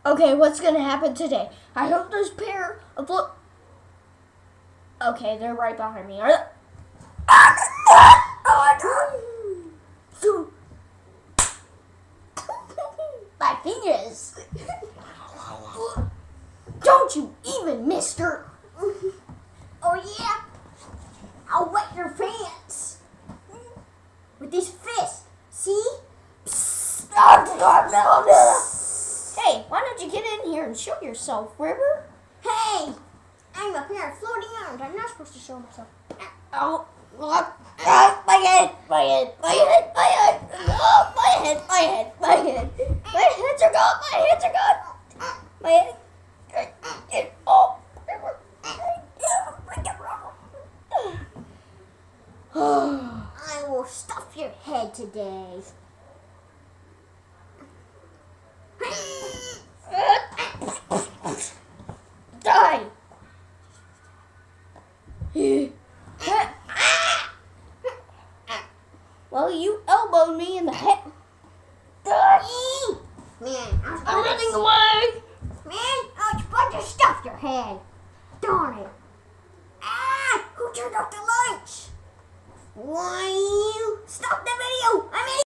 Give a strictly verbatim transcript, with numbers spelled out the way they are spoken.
Okay, what's gonna happen today? I hope this pair of look. Okay, they're right behind me. Are they? My fingers. Don't you even, mister. Oh yeah? I'll wet your pants. With these fists. See? Hey, why don't you get in here and show yourself, River? Hey! I'm a pair of floating arms. I'm not supposed to show myself. Oh, look. Oh, my head, my head, my head, my head. Oh, my head, my head, my head. My hands are gone, my hands are gone. My head. Oh. I will stuff your head today. Die. Well, you elbowed me in the head. Man, I'm running away. Man, I was about to stuff your head. Darn it. Ah, who turned off the lights? What?